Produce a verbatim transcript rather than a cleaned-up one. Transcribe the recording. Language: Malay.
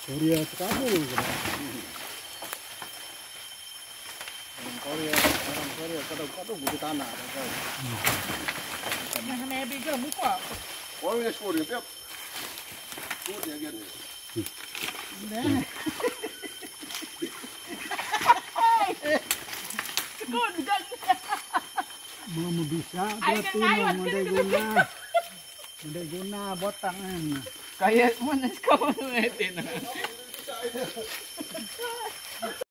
Korea sekali gitu. Orang Korea, orang Korea kadang-kadang butuh tanah. Nah, maybe ke muka. Orang yang sekolah dia, sekolah dia gitu. Sekolah juga. Mau bisa berarti mau ada guna, ada guna botangan. Kayak mana sekolah itu?